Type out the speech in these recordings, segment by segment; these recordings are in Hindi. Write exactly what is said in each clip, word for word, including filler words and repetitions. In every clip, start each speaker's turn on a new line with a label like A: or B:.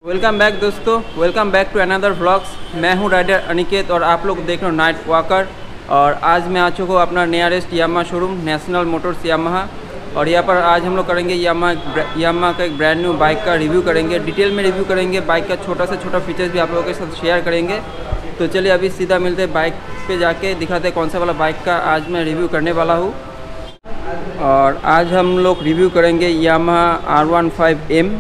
A: वेलकम बैक दोस्तों, welcome back to another vlogs. मैं हूं राइडर अनिकेत और आप लोग देख रहे हो नाइट वॉकर। और आज मैं आ चुका हूँ अपना nearest Yamaha showroom National Motors Yamaha. और यहाँ पर आज हम लोग करेंगे यामाहा यामाहा का एक ब्रांड न्यू बाइक का रिव्यू करेंगे, डिटेल में रिव्यू करेंगे। बाइक का छोटा सा छोटा फीचर्स भी आप लोगों के साथ शेयर करेंगे। तो चलिए अभी सीधा मिलते हैं, बाइक पे जाके दिखाते हैं कौन सा वाला बाइक का आज मैं रिव्यू करने वाला हूँ। और आज हम लोग रिव्यू करेंगे Yamaha R one five M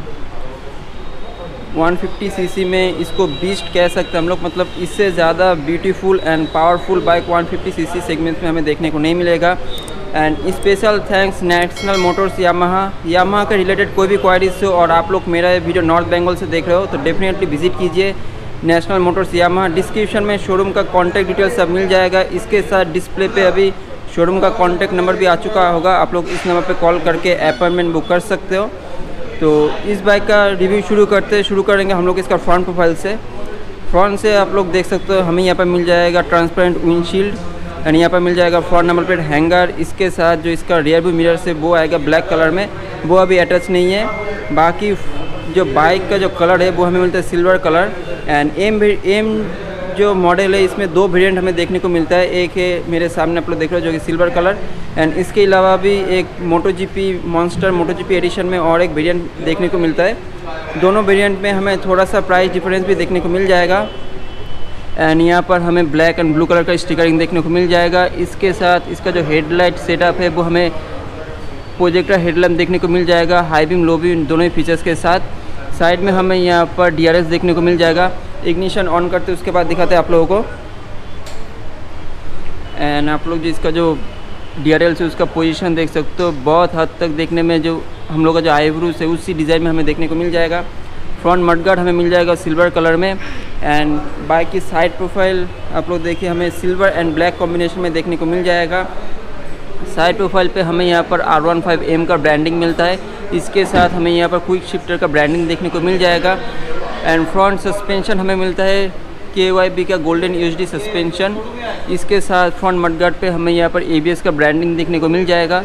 A: one fifty CC में। इसको बीस्ट कह सकते हैं हम लोग, मतलब इससे ज़्यादा beautiful and powerful bike one fifty CC segment में हमें देखने को नहीं मिलेगा। And special thanks National Motors Yamaha. Yamaha के रिलेटेड कोई भी क्वारीज हो और आप लोग मेरा वीडियो नॉर्थ बंगाल से देख रहे हो तो डेफिनेटली विजिट कीजिए नेशनल मोटर्स यामाहा। डिस्क्रिप्शन में शोरूम का कॉन्टैक्ट डिटेल सब मिल जाएगा। इसके साथ डिस्प्ले पे अभी शोरूम का कॉन्टैक्ट नंबर भी आ चुका होगा, आप लोग इस नंबर पे कॉल करके अपॉइंटमेंट बुक कर सकते हो। तो इस बाइक का रिव्यू शुरू करते शुरू करेंगे हम लोग इसका फ्रंट प्रोफाइल से। फ्रंट से आप लोग देख सकते हो हमें यहाँ पर मिल जाएगा ट्रांसपेरेंट विंडशील्ड एंड यहाँ पर मिल जाएगा फ्रंट नंबर प्लेट हैंगर। इसके साथ जो इसका रियर व्यू मिरर से वो आएगा ब्लैक कलर में, वो अभी अटैच नहीं है। बाकी जो बाइक का जो कलर है वो हमें मिलता है silver colour. And M M जो मॉडल है इसमें दो वेरिएंट हमें देखने को मिलता है। एक है मेरे सामने आप लोग देख रहे हो जो कि सिल्वर कलर, एंड इसके अलावा भी एक Moto GP Monster Moto GP edition में और एक वेरिएंट देखने को मिलता है। दोनों वेरिएंट में हमें थोड़ा सा प्राइस डिफरेंस भी देखने को मिल जाएगा। एंड यहाँ पर हमें ब्लैक एंड ब्लू कलर का स्टिकरिंग देखने को मिल जाएगा। इसके साथ इसका जो हेडलाइट सेटअप है वो हमें प्रोजेक्टर हेडलैम्प देखने को मिल जाएगा, हाई बीम लो बीम दोनों ही फीचर्स के साथ। साइड में हमें यहाँ पर डी आर एस देखने को मिल जाएगा। इग्निशन ऑन करते उसके बाद दिखाते हैं आप लोगों को। एंड आप लोग जो इसका जो डी आर एल से उसका पोजीशन देख सकते हो, बहुत हद तक देखने में जो हम लोग का जो आईब्रूस है उसी डिज़ाइन में हमें देखने को मिल जाएगा। फ्रंट मडगार्ड हमें मिल जाएगा सिल्वर कलर में। एंड बाइक की साइड प्रोफाइल आप लोग देखिए हमें सिल्वर एंड ब्लैक कॉम्बिनेशन में देखने को मिल जाएगा। साइड प्रोफाइल पे हमें यहाँ पर आर वन फाइव एम का ब्रांडिंग मिलता है। इसके साथ हमें यहाँ पर क्विक शिफ्टर का ब्रांडिंग देखने को मिल जाएगा। एंड फ्रंट सस्पेंशन हमें मिलता है के वाई बी का golden U H D suspension. इसके साथ फ्रंट मडगार्ड पे हमें यहाँ पर ए बी एस का ब्रांडिंग देखने को मिल जाएगा।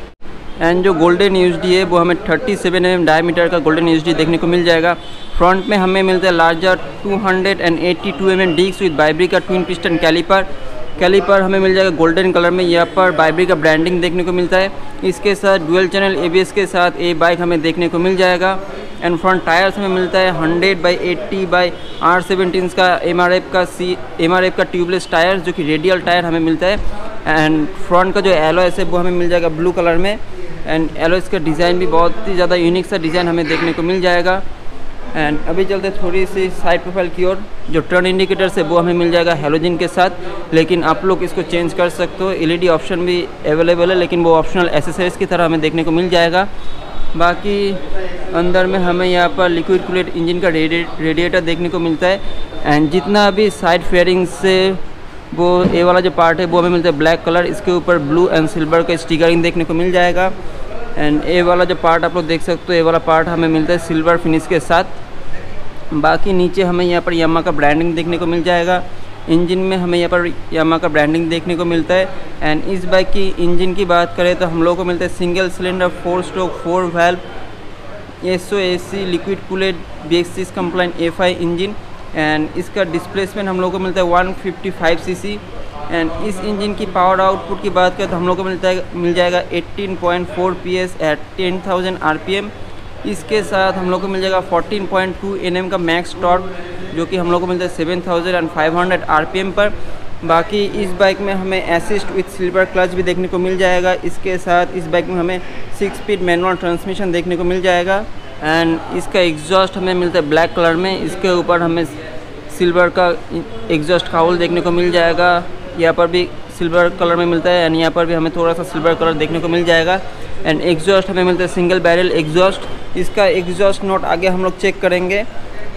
A: एंड जो गोल्डन यू एच डी है वो हमें thirty seven M M diameter का गोल्डन यू एच डी देखने को मिल जाएगा। फ्रंट में हमें मिलता है larger two hundred eighty two M M disc with Bybre का ट्विन पिस्टन कैलिपर। कैलिपर हमें मिल जाएगा गोल्डन कलर में, यहाँ पर बाइब्री का ब्रांडिंग देखने को मिलता है। इसके साथ dual channel A B S के साथ ये बाइक हमें देखने को मिल जाएगा। एंड फ्रंट टायर्स हमें मिलता है hundred by eighty by R seventeen का एम आर एफ का सी एम आर एफ का ट्यूबलेस टायर जो कि रेडियल टायर हमें मिलता है। एंड फ्रंट का जो एलॉयस है वो हमें मिल जाएगा ब्लू कलर में। एंड एलॉयस का डिज़ाइन भी बहुत ही ज़्यादा यूनिक सा डिज़ाइन हमें देखने को मिल जाएगा। एंड अभी चलते थोड़ी सी साइड प्रोफाइल की ओर। जो टर्न इंडिकेटर्स है वो हमें मिल जाएगा हेलोजन के साथ, लेकिन आप लोग इसको चेंज कर सकते हो। एल ई डी ऑप्शन भी अवेलेबल है, लेकिन वो ऑप्शनल एसेसरीज की तरह हमें देखने को मिल जाएगा। बाकी अंदर में हमें यहाँ पर लिक्विड कूल्ड इंजन का रेडिएटर देखने को मिलता है। एंड जितना भी साइड फेयरिंग से वो ए वाला जो पार्ट है वो हमें मिलता है ब्लैक कलर। इसके ऊपर ब्लू एंड सिल्वर का स्टिकरिंग देखने को मिल जाएगा। एंड ए वाला जो पार्ट आप लोग देख सकते हो, ए वाला पार्ट हमें मिलता है सिल्वर फिनिश के साथ। बाकी नीचे हमें यहाँ पर यामाहा का ब्रांडिंग देखने को मिल जाएगा। इंजन में हमें यहाँ पर यामाहा का ब्रांडिंग देखने को मिलता है। एंड इस बाइक की इंजन की बात करें तो हम लोग को मिलता है single cylinder four stroke four valve S O A C liquid cooled B X six compliant F I engine. And इसका डिस्प्लेसमेंट हम लोग को मिलता है one fifty five C C. And इस इंजन की पावर आउटपुट की बात करें तो हम लोग को मिलता है मिल जाएगा eighteen point four P S at ten thousand R P M. इसके साथ हम लोग को मिल जाएगा fourteen point two N M का मैक्स टॉर्क जो कि हम लोग को मिलता है seven thousand five hundred R P M पर। बाकी इस बाइक में हमें असिस्ट विथ सिल्वर क्लच भी देखने को मिल जाएगा। इसके साथ इस बाइक में हमें सिक्स स्पीड मैनुअल ट्रांसमिशन देखने को मिल जाएगा। एंड इसका एग्जॉस्ट हमें मिलता है ब्लैक कलर में। इसके ऊपर हमें सिल्वर का एग्जॉस्ट काउल देखने को मिल जाएगा। यहाँ पर भी सिल्वर कलर में मिलता है एंड यहाँ पर भी हमें थोड़ा सा सिल्वर कलर देखने को मिल जाएगा। एंड एग्जॉस्ट हमें मिलता है सिंगल बैरल एग्जॉस्ट। इसका एग्जॉस्ट नोट आगे हम लोग चेक करेंगे।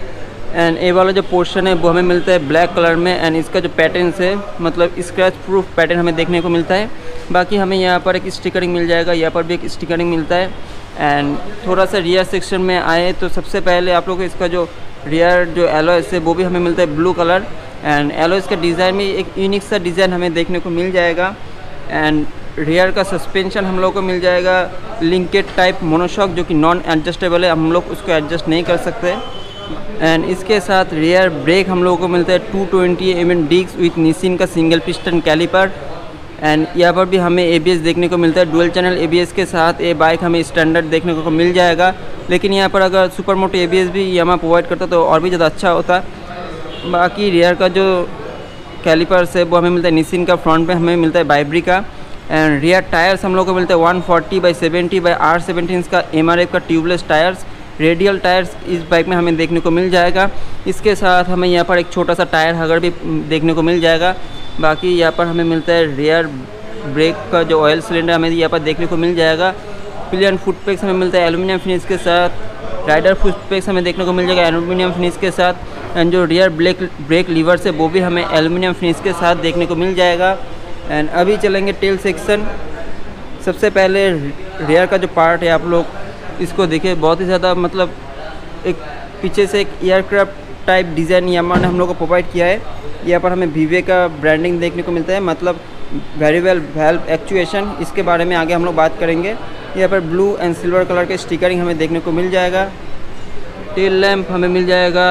A: एंड ए वाला जो पोर्शन है वो हमें मिलता है ब्लैक कलर में। एंड इसका जो पैटर्न है मतलब स्क्रैच प्रूफ पैटर्न हमें देखने को मिलता है। बाकी हमें यहाँ पर एक स्टिकरिंग मिल जाएगा, यहाँ पर भी एक स्टिकरिंग मिलता है। एंड थोड़ा सा रियर सेक्शन में आए तो सबसे पहले आप लोग को इसका जो रियर जो एलॉयस है वो भी हमें मिलता है ब्लू कलर। एंड एलॉयस का डिज़ाइन में एक यूनिक सा डिज़ाइन हमें देखने को मिल जाएगा। एंड रियर का सस्पेंशन हम लोग को मिल जाएगा लिंकेड टाइप मोनोशॉक जो कि नॉन एडजस्टेबल है, हम लोग उसको एडजस्ट नहीं कर सकते। एंड इसके साथ रियर ब्रेक हम लोगों को मिलता है two twenty M M disc with Nissin का सिंगल पिस्टन कैलिपर। एंड यहाँ पर भी हमें ए बी एस देखने को मिलता है। Dual channel A B S के साथ ये बाइक हमें स्टैंडर्ड देखने को मिल जाएगा, लेकिन यहाँ पर अगर super moto A B S भी यामाहा प्रोवाइड करता तो और भी ज़्यादा अच्छा होता। बाकी रियर का जो कैलिपर्स है वो हमें मिलता है निसिन का, फ्रंट पे हमें मिलता है बाइब्री का। एंड रियर टायर्स हम लोग को मिलता है one forty by seventy by R seventeen का एम आर एफ का ट्यूबलेस टायर्स। रेडियल टायर्स इस बाइक में हमें देखने को मिल जाएगा। इसके साथ हमें यहाँ पर एक छोटा सा टायर हगर भी देखने को मिल जाएगा। बाकी यहाँ पर हमें मिलता है रियर ब्रेक का जो ऑयल सिलेंडर हमें यहाँ पर देखने को मिल जाएगा। पिलियन फुट पैक्स हमें मिलता है एल्यूमिनियम फिनिश के साथ। राइडर फुट पैक्स हमें देखने को मिल जाएगा एल्यूमिनियम फिनिश के साथ। एंड जो रियर ब्रेक ब्रेक लीवर्स है वो भी हमें एल्यूमिनियम फिनिश के साथ देखने को मिल जाएगा। एंड अभी चलेंगे टेल सेक्शन। सबसे पहले रियर का जो पार्ट है आप लोग इसको देखिए, बहुत ही ज़्यादा मतलब एक पीछे से एक एयरक्राफ्ट टाइप डिज़ाइन यामाहा ने हम लोग को प्रोवाइड किया है। यहाँ पर हमें वीवे का ब्रांडिंग देखने को मिलता है, मतलब वेरिएबल वाल्व एक्चुएशन। इसके बारे में आगे हम लोग बात करेंगे। यहाँ पर ब्लू एंड सिल्वर कलर के स्टिकरिंग हमें देखने को मिल जाएगा। टेल लैंप हमें मिल जाएगा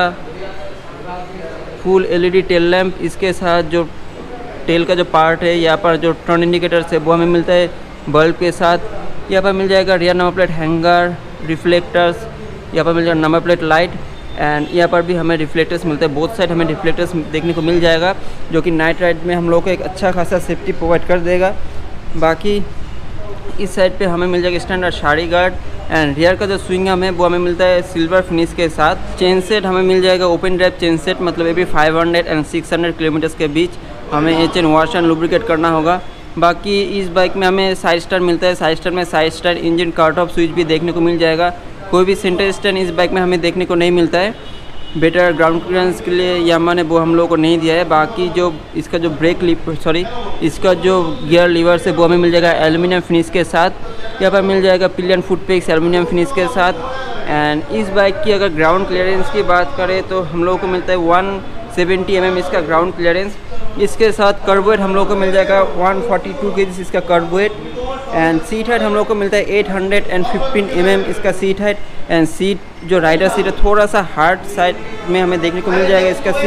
A: फुल एलईडी टेल लैंप। इसके साथ जो टेल का जो पार्ट है यहाँ पर जो टर्न इंडिकेटर्स है वो हमें मिलता है बल्ब के साथ। यहाँ पर मिल जाएगा rear number plate hanger, reflectors, यहाँ पर मिल जाएगा नंबर प्लेट लाइट। एंड यहाँ पर भी हमें रिफ्लेक्टर्स मिलते हैं, बोथ साइड हमें रिफ्लेक्टर्स देखने को मिल जाएगा, जो कि नाइट राइड में हम लोग को एक अच्छा खासा सेफ्टी प्रोवाइड कर देगा। बाकी इस साइड पे हमें मिल जाएगा standard sari guard. And rear का जो स्विंग हमें वो हमें मिलता है सिल्वर फिनिश के साथ। चेन सेट हमें मिल जाएगा ओपन ड्राइव चेन सेट, मतलब ये भी five hundred and six hundred kilometres के बीच हमें ये चेन वॉश एंड लुब्रिकेट करना होगा। बाकी इस बाइक में हमें साइड स्टार मिलता है। साइड स्टार में side stand engine cut off switch भी देखने को मिल जाएगा। कोई भी सेंटर स्टैंड इस बाइक में हमें देखने को नहीं मिलता है। बेटर ग्राउंड क्लियरेंस के लिए यामाहा ने वो हम लोगों को नहीं दिया है। बाकी जो इसका जो ब्रेक लिप सॉरी इसका जो गियर लीवर है वो हमें मिल जाएगा एल्यूमिनियम फिनिश के साथ। यहाँ पर मिल जाएगा pillion foot pegs aluminium finish के साथ। एंड इस बाइक की अगर ग्राउंड क्लियरेंस की बात करें तो हम लोगों को मिलता है वन सेवेंटी एम एम इसका ग्राउंड क्लियरेंस। इसके साथ कर्व वेट हम लोग को मिल जाएगा वन फोर्टी टू केजीज इसका kerb weight. And seat height हम लोग को मिलता है eight hundred fifteen M M इसका सीट हाइट। एंड सीट जो राइडर सीट है थोड़ा सा हार्ड साइड में हमें देखने को मिल जाएगा इसका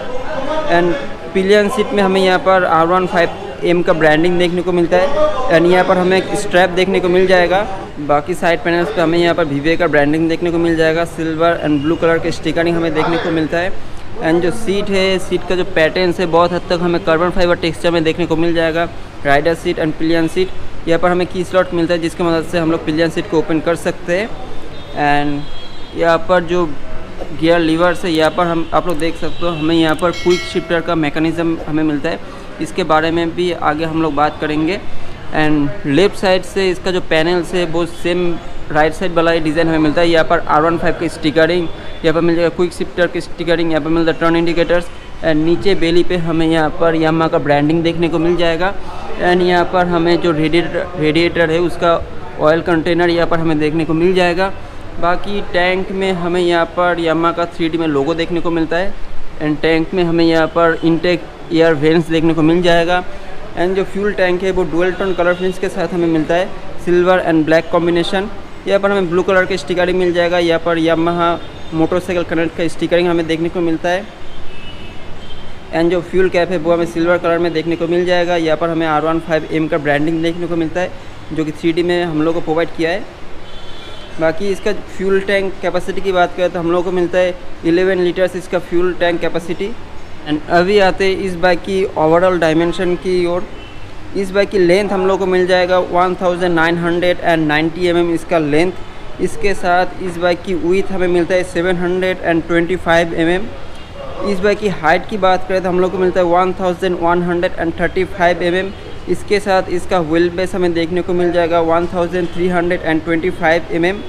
A: सीट। एंड पिलियन सीट में हमें यहाँ पर आर वन फाइव एम का ब्रांडिंग देखने को मिलता है। एंड यहाँ पर हमें एक स्ट्रैप देखने को मिल जाएगा। बाकी साइड पैनल्स पे हमें यहाँ पर वीवे का ब्रांडिंग देखने को मिल जाएगा। सिल्वर एंड ब्लू कलर के स्टिकरिंग हमें देखने को मिलता है। एंड जो सीट है, सीट का जो पैटर्न है बहुत हद तक हमें कार्बन फाइबर टेक्सचर में देखने को मिल जाएगा। Rider seat and pillion seat, यहाँ पर हमें की स्लॉट मिलता है जिसकी मदद से हम लोग पिलियन सीट को ओपन कर सकते हैं। एंड यहाँ पर जो गियर लीवर्स है यहाँ पर हम आप लोग देख सकते हो हमें यहाँ पर क्विक शिफ्टर का मैकेनिज्म हमें मिलता है। इसके बारे में भी आगे हम लोग बात करेंगे। एंड लेफ्ट साइड से इसका जो पैनल है वो सेम राइट साइड वाला डिज़ाइन हमें मिलता है। यहाँ पर आर वन फाइव की स्टिकरिंग, यहाँ पर मिल जाएगा क्विक शिफ्टर की स्टिकरिंग, यहाँ पर मिलता है टर्न इंडिकेटर्स। एंड नीचे बेली पे हमें यहाँ पर यामाहा का ब्रांडिंग देखने को मिल जाएगा। एंड यहाँ पर हमें जो रेडिएटर रेडिएटर है उसका ऑयल कंटेनर यहाँ पर हमें देखने को मिल जाएगा। बाकी टैंक में हमें यहाँ पर यामाहा का थ्री डी में लोगो देखने को मिलता है। एंड टैंक में हमें यहाँ पर इनटेक एयर वेंट्स देखने को मिल जाएगा। एंड जो फ्यूल टैंक है वो डुअल टोन कलर फिनिश के साथ हमें मिलता है, सिल्वर एंड ब्लैक कॉम्बिनेशन। यहाँ पर हमें ब्लू कलर के स्टिकरिंग मिल जाएगा। यहाँ पर यामाहा मोटरसाइकिल कनेक्ट का स्टिकरिंग हमें देखने को मिलता है। एंड जो फ्यूल कैप है वो हमें सिल्वर कलर में देखने को मिल जाएगा। यहाँ पर हमें आर वन फाइव एम का ब्रांडिंग देखने को मिलता है, जो कि थ्री डी में हम लोग को प्रोवाइड किया है। बाकी इसका फ्यूल टैंक कैपेसिटी की बात करें तो हम लोग को मिलता है इलेवन लीटर्स इसका फ्यूल टैंक कैपेसिटी। एंड अभी आते हैं इस बाइक की ओवरऑल डायमेंशन की ओर। इस बाइक की लेंथ हम लोग को मिल जाएगा one thousand nine hundred ninety M M इसका लेंथ। इसके साथ इस बाइक की विड्थ हमें मिलता है seven hundred twenty five M M. इस बाइक की हाइट की बात करें तो हम लोग को मिलता है one thousand one hundred thirty five M M. इसके साथ इसका व्हील बेस हमें देखने को मिल जाएगा one thousand three hundred twenty five M M.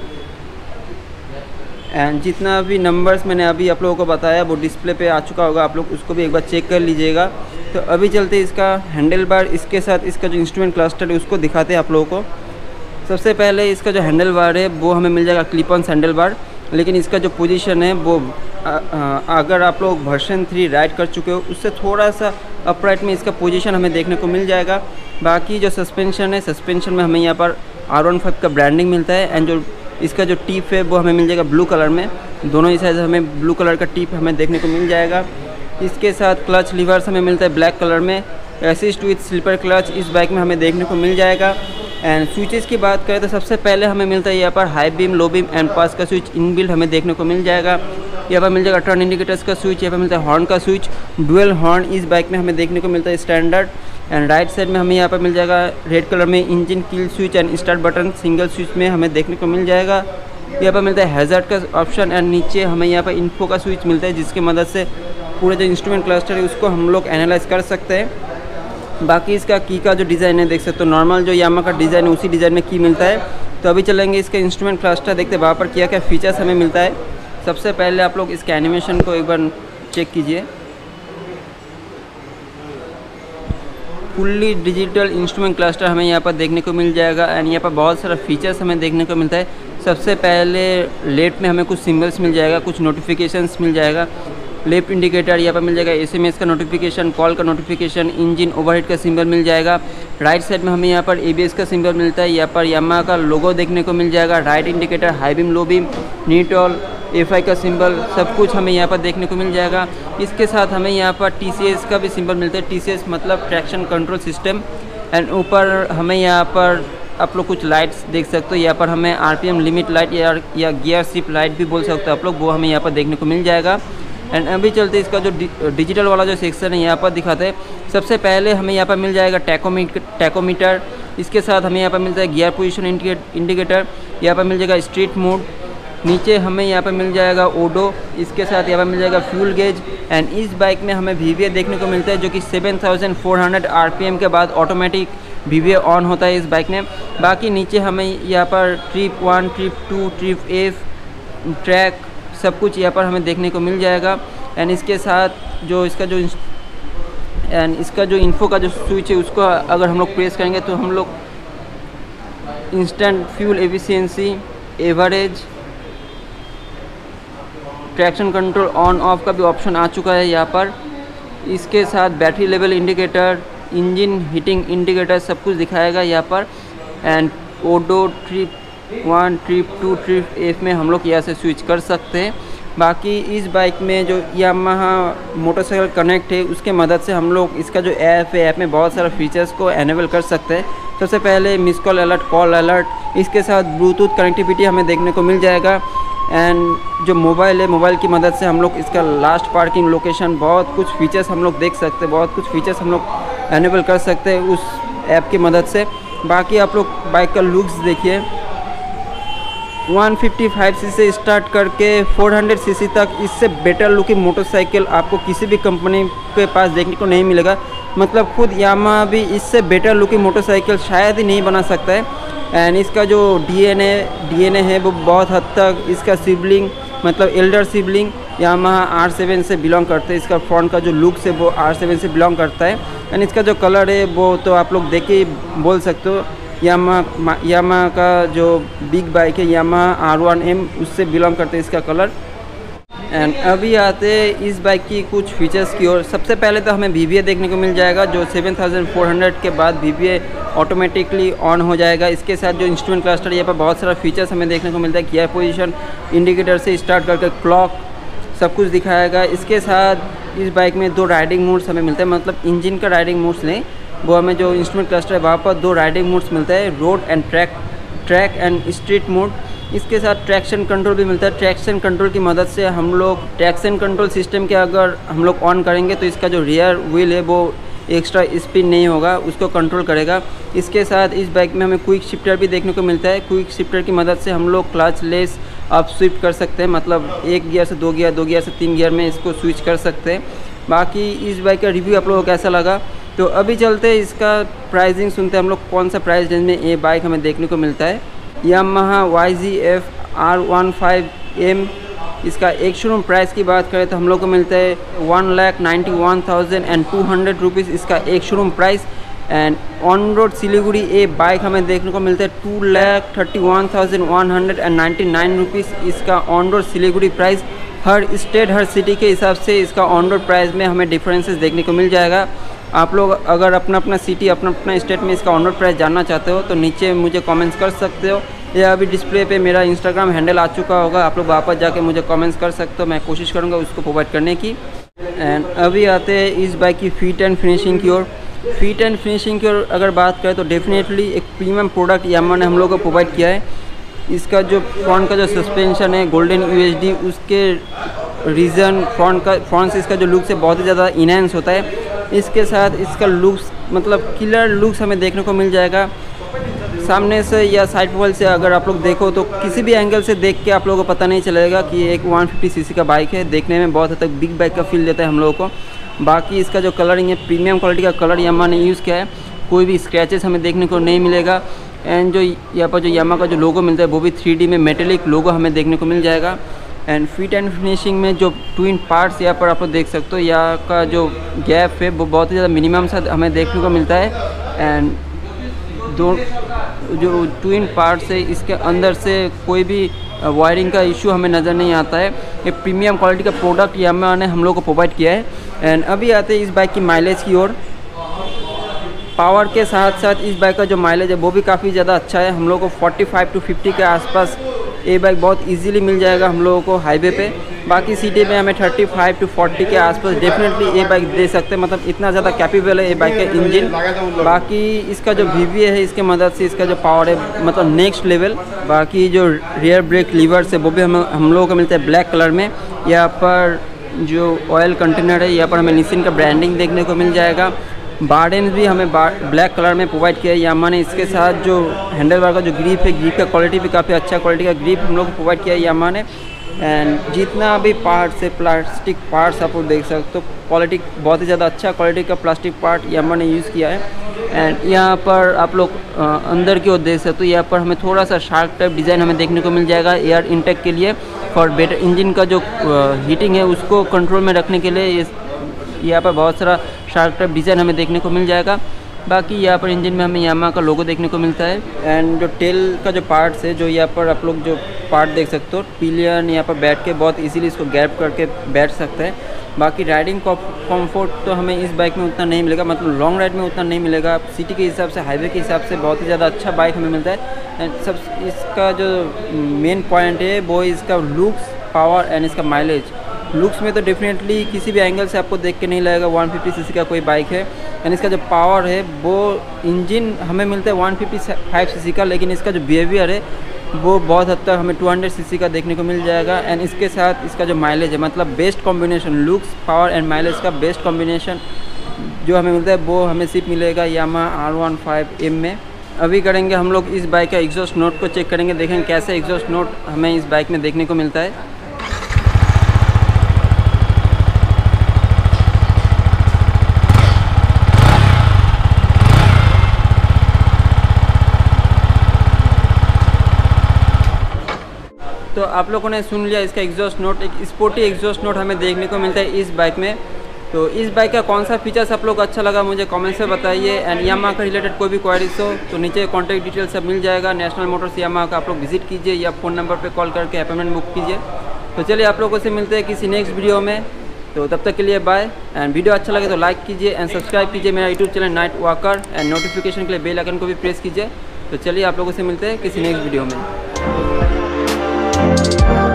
A: And जितना भी नंबर्स मैंने अभी आप लोगों को बताया वो डिस्प्ले पे आ चुका होगा, आप लोग उसको भी एक बार चेक कर लीजिएगा। तो अभी चलते इसका हैंडल बार, इसके साथ इसका जो इंस्ट्रूमेंट क्लस्टर है उसको दिखाते हैं आप लोगों को। सबसे पहले इसका जो हैंडल बार है वो हमें मिल जाएगा क्लिप ऑन हैंडल बार, लेकिन इसका जो पोजीशन है वो आ, आ, अगर आप लोग वर्जन थ्री राइड कर चुके हो उससे थोड़ा सा अपराइट में इसका पोजीशन हमें देखने को मिल जाएगा। बाकी जो सस्पेंशन है, सस्पेंशन में हमें यहाँ पर आर वन फाइव का ब्रांडिंग मिलता है। एंड जो इसका जो टिप है वो हमें मिल जाएगा ब्लू कलर में, दोनों ही साइड हमें ब्लू कलर का टिप हमें देखने को मिल जाएगा। इसके साथ क्लच लीवर्स हमें मिलता है ब्लैक कलर में, असिस्ट विथ स्लीपर क्लच इस बाइक में हमें देखने को मिल जाएगा। एंड स्विचेस की बात करें तो सबसे पहले हमें मिलता है यहाँ पर high beam, low beam and pass का स्विच इनबिल्ट हमें देखने को मिल जाएगा। यहाँ पर मिल जाएगा टर्न इंडिकेटर्स का स्विच, यहाँ पर मिलता है हॉर्न का स्विच, डुअल हॉर्न इस बाइक में हमें देखने को मिलता है स्टैंडर्ड। एंड राइट साइड में हमें यहाँ पर मिल जाएगा रेड कलर में engine kill switch and start button single switch में हमें देखने को मिल जाएगा। यहाँ पर मिलता है हैज़ार्ड का ऑप्शन एंड नीचे हमें यहाँ पर इन्फो का स्विच मिलता है, जिसकी मदद से पूरे जो इंस्ट्रूमेंट क्लस्टर है उसको हम लोग एनालाइज कर सकते हैं। बाकी इसका की का जो डिज़ाइन है देख सकते हो, नॉर्मल जो यामा का डिज़ाइन है उसी डिज़ाइन में की मिलता है। तो अभी चलेंगे इसका इंस्ट्रूमेंट क्लस्टर देखते हैं वहाँ पर क्या क्या फीचर्स हमें मिलता है। सबसे पहले आप लोग इसके एनिमेशन को एक बार चेक कीजिए। फुल्ली डिजिटल इंस्ट्रूमेंट क्लस्टर हमें यहाँ पर देखने को मिल जाएगा एंड यहाँ पर बहुत सारा फीचर्स हमें देखने को मिलता है। सबसे पहले लेफ्ट में हमें कुछ सिम्बल्स मिल जाएगा, कुछ नोटिफिकेशंस मिल जाएगा। लेफ्ट इंडिकेटर यहाँ पर मिल जाएगा, एसएमएस का नोटिफिकेशन, कॉल का नोटिफिकेशन, इंजन ओवरहीट का सिंबल मिल जाएगा। राइट साइड में हमें यहाँ पर एबीएस का सिंबल मिलता है, यहाँ पर यामाहा का लोगो देखने को मिल जाएगा। Right indicator, high beam, low beam, neutral, FI का सिंबल सब कुछ हमें यहाँ पर देखने को मिल जाएगा। इसके साथ हमें यहाँ पर टीसीएस का भी सिंबल मिलता है, टीसीएस मतलब ट्रैक्शन कंट्रोल सिस्टम। एंड ऊपर हमें यहाँ पर आप लोग कुछ लाइट्स देख सकते हो, यहाँ पर हमें आरपीएम लिमिट लाइट या या गियर शिफ्ट लाइट भी बोल सकते हो आप लोग, वो हमें यहाँ पर देखने को मिल जाएगा। एंड अभी चलते इसका जो डिजिटल वाला जो सेक्शन है यहाँ पर दिखाते हैं। सबसे पहले हमें यहाँ पर मिल जाएगा टैकोमीटर टैकोमीटर इसके साथ हमें यहाँ पर मिलता है गियर पोजीशन इंडिकेटर, यहाँ पर मिल जाएगा स्ट्रीट मोड, नीचे हमें यहाँ पर मिल जाएगा ओडो, इसके साथ यहाँ पर मिल जाएगा फ्यूल गेज। एंड इस बाइक में हमें वीवीए देखने को मिलता है जो कि seven thousand four hundred RPM के बाद ऑटोमेटिक वीवीए ऑन होता है इस बाइक में। बाकी नीचे हमें यहाँ पर trip one, trip two, trip F, track सब कुछ यहाँ पर हमें देखने को मिल जाएगा। एंड इसके साथ जो इसका जो एंड इसका जो इन्फो का जो स्विच है उसको अगर हम लोग प्रेस करेंगे तो हम लोग instant fuel efficiency, average, traction control on off का भी ऑप्शन आ चुका है यहाँ पर। इसके साथ battery level indicator, engine heating indicator सब कुछ दिखाएगा यहाँ पर। And odo, trip one, trip two, trip F में हम लोग यहाँ से स्विच कर सकते हैं। बाकी इस बाइक में जो यामाहा मोटरसाइकिल कनेक्ट है उसके मदद से हम लोग इसका जो ऐप है, ऐप में बहुत सारा फीचर्स को एनेबल कर सकते हैं। सबसे पहले miss call alert, call alert, इसके साथ ब्लूटूथ कनेक्टिविटी हमें देखने को मिल जाएगा। एंड जो मोबाइल है, मोबाइल की मदद से हम लोग इसका लास्ट पार्किंग लोकेशन, बहुत कुछ फीचर्स हम लोग देख सकते हैं, बहुत कुछ फीचर्स हम लोग एनेबल कर सकते हैं उस ऐप की मदद से। बाकी आप लोग बाइक का लुक्स देखिए, वन फिफ्टी फाइव सी से स्टार्ट करके फोर हंड्रेड सी सी तक इससे बेटर लुकिंग मोटरसाइकिल आपको किसी भी कंपनी के पास देखने को नहीं मिलेगा। मतलब खुद यामाहा भी इससे बेटर लुकिंग मोटरसाइकिल शायद ही नहीं बना सकता है। एंड इसका जो डीएनए डीएनए है वो बहुत हद तक इसका सिबलिंग मतलब elder sibling Yamaha R seven से बिलोंग करते हैं। इसका फ्रंट का जो लुक है वो आर सेवन से बिलोंग करता है। एंड इसका जो कलर है वो तो आप लोग देख के बोल सकते हो, यामाहा यामाहा का जो बिग बाइक है यामाहा आर वन एम उससे बिलोंग करते हैं इसका कलर। एंड अभी आते हैं इस बाइक की कुछ फीचर्स की ओर। सबसे पहले तो हमें वीवीए देखने को मिल जाएगा जो सेवन थाउजेंड फोर हंड्रेड के बाद वीवीए ऑटोमेटिकली ऑन हो जाएगा। इसके साथ जो इंस्ट्रूमेंट क्लस्टर यहाँ पर बहुत सारा फीचर्स हमें देखने को मिलता है, गियर पोजीशन इंडिकेटर से स्टार्ट करके क्लॉक सब कुछ दिखाएगा। इसके साथ इस बाइक में दो राइडिंग मोड्स हमें मिलते हैं, मतलब इंजन का राइडिंग मोड्स नहीं, वो हमें जो इंस्ट्रूमेंट क्लस्टर है वहाँ पर दो राइडिंग मोड्स मिलता है, road and track track and street mode. इसके साथ ट्रैक्शन कंट्रोल भी मिलता है। ट्रैक्शन कंट्रोल की मदद से हम लोग ट्रैक्शन कंट्रोल सिस्टम के अगर हम लोग ऑन करेंगे तो इसका जो रियर व्हील है वो एक्स्ट्रा स्पिन नहीं होगा, उसको कंट्रोल करेगा। इसके साथ इस बाइक में हमें क्विक शिफ्टर भी देखने को मिलता है। क्विक शिफ्टर की मदद से हम लोग क्लच लेस अप स्विफ्ट कर सकते हैं, मतलब एक गियर से दो गियर, दो गियर से तीन गियर में इसको स्विच कर सकते हैं। बाकी इस बाइक का रिव्यू आप लोगों को कैसा लगा, तो अभी चलते हैं इसका प्राइसिंग सुनते हैं हम लोग कौन सा प्राइस रेंज में ये बाइक हमें देखने को मिलता है। Yamaha Y G F R one five M, इसका एक शोरूम प्राइस की बात करें तो हम लोग को मिलता है one lakh ninety one thousand and two hundred rupees इसका एक showroom price. And on road Siliguri ये बाइक हमें देखने को मिलता है two lakh thirty one thousand one hundred and ninety nine rupees इसका ऑन रोड सिलीगुड़ी प्राइस। हर स्टेट हर सिटी के हिसाब से इसका ऑन रोड प्राइस में हमें डिफरेंसेस देखने को मिल जाएगा। आप लोग अगर अपना अपना सिटी अपना अपना स्टेट में इसका ऑन रोड प्राइस जानना चाहते हो तो नीचे मुझे कमेंट्स कर सकते हो। ये अभी डिस्प्ले पे मेरा इंस्टाग्राम हैंडल आ चुका होगा, आप लोग वापस जाके मुझे कमेंट्स कर सकते हो, मैं कोशिश करूँगा उसको प्रोवाइड करने की। एंड अभी आते हैं इस बाइक की फिट एंड फिनिशिंग की ओर। फिट एंड फिनिशिंग की ओर अगर बात करें तो डेफिनेटली एक प्रीमियम प्रोडक्ट यामाहा ने हम लोग को प्रोवाइड किया है। इसका जो फ्रंट का जो सस्पेंशन है गोल्डन यू एच डी, उसके रीज़न फ्रंट का फ्रंट से इसका जो लुक्स है बहुत ही ज़्यादा इनहेंस होता है। इसके साथ इसका लुक्स मतलब किलर लुक्स हमें देखने को मिल जाएगा। सामने से या साइड प्रोफाइल से अगर आप लोग देखो तो किसी भी एंगल से देख के आप लोगों को पता नहीं चलेगा कि एक वन फिफ्टी सीसी का बाइक है। देखने में बहुत हद तक बिग बाइक का फील देता है हम लोगों को। बाकी इसका जो कलरिंग है प्रीमियम क्वालिटी का कलर यामाहा ने यूज़ किया है, कोई भी स्क्रैचेस हमें देखने को नहीं मिलेगा। एंड जो यहाँ पर जो यामाहा का जो लोगो मिलता है वो भी थ्री डी में मेटेलिक लोगो हमें देखने को मिल जाएगा। एंड फिट एंड फिनिशिंग में जो ट्विन पार्ट्स यहाँ पर आप लोग देख सकते हो, यहाँ का जो गैप है वो बहुत ही ज़्यादा मिनिमम सा हमें देखने को मिलता है। एंड दो जो ट्विन पार्ट्स है इसके अंदर से कोई भी वायरिंग का इशू हमें नज़र नहीं आता है। ये प्रीमियम क्वालिटी का प्रोडक्ट यामाहा ने हम लोग को प्रोवाइड किया है। एंड अभी आते हैं इस बाइक की माइलेज की ओर। पावर के साथ साथ इस बाइक का जो माइलेज है वो भी काफ़ी ज़्यादा अच्छा है। हम लोग को पैंतालीस टू पचास के आसपास ये बाइक बहुत इजीली मिल जाएगा हम लोगों को हाईवे पे। बाकी सिटी में हमें पैंतीस टू चालीस के आसपास डेफिनेटली ये बाइक दे सकते हैं, मतलब इतना ज़्यादा कैपेबल है ये बाइक का इंजन। बाकी इसका जो वी वी है इसके मदद से इसका जो पावर है मतलब नेक्स्ट लेवल। बाकी जो रियर ब्रेक लीवर्स है वो भी हम हम लोगों को मिलता है ब्लैक कलर में। यहाँ पर जो ऑयल कंटेनर है यहाँ पर हमें निसिन का ब्रांडिंग देखने को मिल जाएगा। बार्डेंस भी हमें ब्लैक कलर में प्रोवाइड किया है यामाहा ने। इसके साथ जो हैंडल बार का जो ग्रिप है, ग्रिप का क्वालिटी भी काफ़ी अच्छा क्वालिटी का ग्रिप हम लोग को प्रोवाइड किया है यामाहा ने। एंड जितना भी पार्ट्स है प्लास्टिक पार्ट्स आप लोग देख सकते हो, क्वालिटी बहुत ही ज़्यादा अच्छा क्वालिटी का प्लास्टिक पार्ट यामाहा ने यूज़ किया है। एंड यहाँ पर आप लोग अंदर की ओर देख सकते हो, यहाँ पर हमें थोड़ा सा शार्क टाइप डिज़ाइन हमें देखने को मिल जाएगा एयर इंटेक के लिए। फॉर बेटर इंजन का जो हीटिंग है उसको कंट्रोल में रखने के लिए यहाँ पर बहुत सारा शार्क टाइप डिज़ाइन हमें देखने को मिल जाएगा। बाकी यहाँ पर इंजन में हमें यामाहा का लोगो देखने को मिलता है। एंड जो टेल का जो पार्ट्स है, जो यहाँ पर आप लोग जो पार्ट देख सकते हो, पिलियन यहाँ पर बैठ के बहुत इजीली इसको गैप करके बैठ सकते हैं। बाकी राइडिंग कंफर्ट तो हमें इस बाइक में उतना नहीं मिलेगा, मतलब लॉन्ग राइड में उतना नहीं मिलेगा। सिटी के हिसाब से, हाईवे के हिसाब से बहुत ही ज़्यादा अच्छा बाइक हमें मिलता है। एंड सब इसका जो मेन पॉइंट है वो इसका लुक्स, पावर एंड इसका माइलेज। लुक्स में तो डेफिनेटली किसी भी एंगल से आपको देख के नहीं लगेगा वन फिफ्टी सीसी का कोई बाइक है। एंड इसका जो पावर है वो इंजन हमें मिलता है वन फिफ्टी फाइव सीसी का, लेकिन इसका जो बिहेवियर है वो बहुत हद तक हमें टू हंड्रेड सीसी का देखने को मिल जाएगा। एंड इसके साथ इसका जो माइलेज है मतलब best combination, looks, power and mileage का बेस्ट कॉम्बिनेशन जो हमें मिलता है वो हमें सिर्फ मिलेगा Yamaha R one five M में। अभी करेंगे हम लोग इस बाइक का एग्जॉस्ट नोट को चेक करेंगे, देखेंगे कैसे एग्जॉस्ट नोट हमें इस बाइक में देखने को मिलता है। तो आप लोगों ने सुन लिया इसका एग्जॉस्ट नोट। एक स्पोर्टी एग्जॉस्ट नोट हमें देखने को मिलता है इस बाइक में। तो इस बाइक का कौन सा फीचर्स आप लोग को अच्छा लगा मुझे कमेंट्स में बताइए। एंड यामाहा का रिलेटेड कोई भी क्वारीज हो तो नीचे कॉन्टैक्ट डिटेल सब मिल जाएगा। नेशनल मोटर्स यामाहा का आप लोग विजिट कीजिए या फ़ोन नंबर पे कॉल करके अपॉइंटमेंट बुक कीजिए। तो चलिए आप लोगों से मिलते हैं किसी नेक्स्ट वीडियो में। तो तब तक के लिए बाय। एंड वीडियो अच्छा लगे तो लाइक कीजिए एंड सब्सक्राइब कीजिए मेरा YouTube channel night walker. And notification के लिए बेल आइकन को भी प्रेस कीजिए। तो चलिए आप लोगों से मिलते हैं किसी नेक्स्ट वीडियो में।